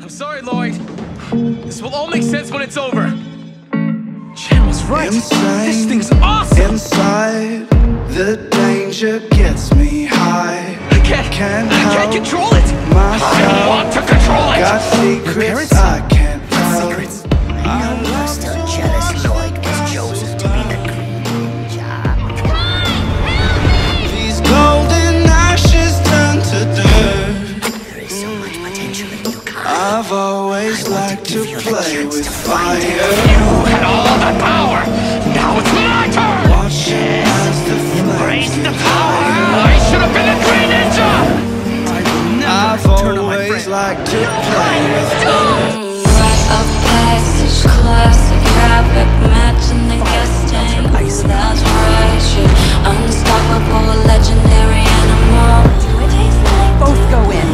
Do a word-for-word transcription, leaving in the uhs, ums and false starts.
I'm sorry, Lloyd. This will all make sense when it's over. Jen was right. Insane, this thing's awesome. Inside, the danger gets me high. I can't, can't I can't control it. Myself. I want to control it. Got secrets I can't tell. Secrets. I know you're still jealous, Lloyd, because Joseph to be the Green Ninja. These golden ashes turn to dirt. There is so much potential in you, Kai. I've always liked to play with fire. You had all the power. Now it's my turn. Watching as the Embrace flames the get power. higher. I should have been a Green Ninja. I will I've never turn on my always friend. liked to play with fire. Rite of passage, classic habit, matching the guessing. Ooh, that's right, you're unstoppable, legendary animal. Both go in.